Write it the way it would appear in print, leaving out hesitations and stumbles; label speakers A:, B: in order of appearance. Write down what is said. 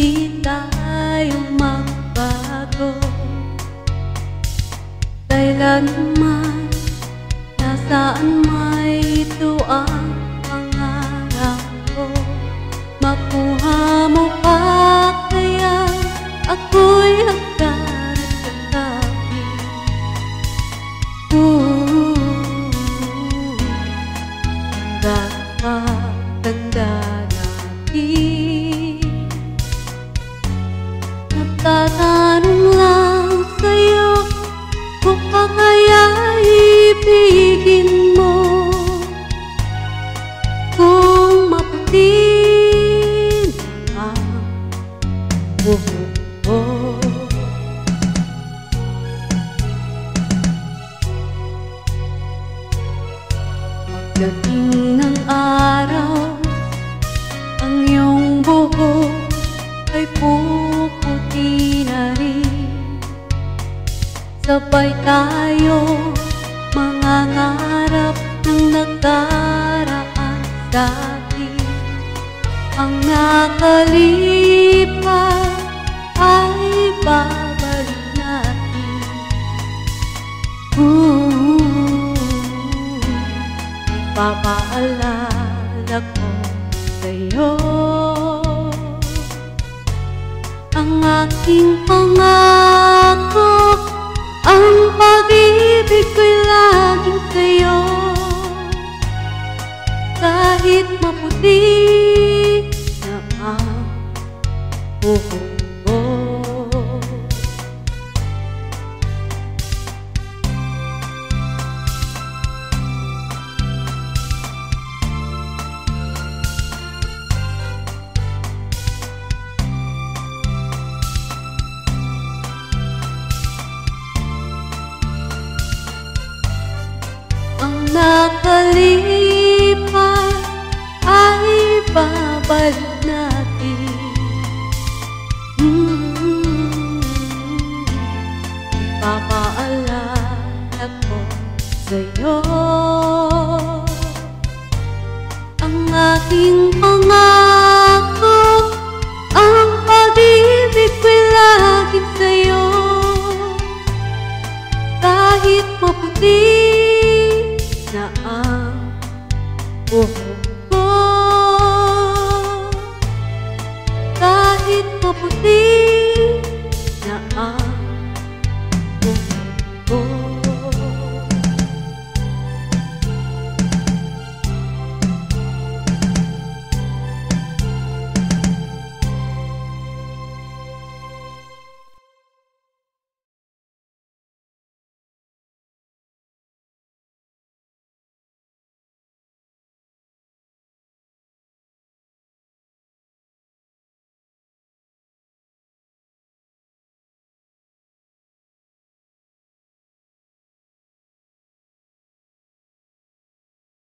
A: di tayo magbago. Kailanman, nasaan may ito ang pangarap ko. Makuha mo pa kaya ako'y hanggang sa tabi. Hanggang matanda natin. Nagtatanong lang sa'yo kung pa kaya ibigin mo. Kung maputi na ang buhok ko. Pagdating ng araw, ang iyong buhok ay puputi na rin. Sabay tayo mangangarap ng nakaraan dati. Ang nakalipas ay babalik natin. Ipapaalala ko sa'yo ang aking pangako. Ang pag-ibig ko'y laging sa'yo. Kahit maputi na ang buhok ko. Ang nakalipas ay babalik natin. Ipapaalala ko sa'yo ang aking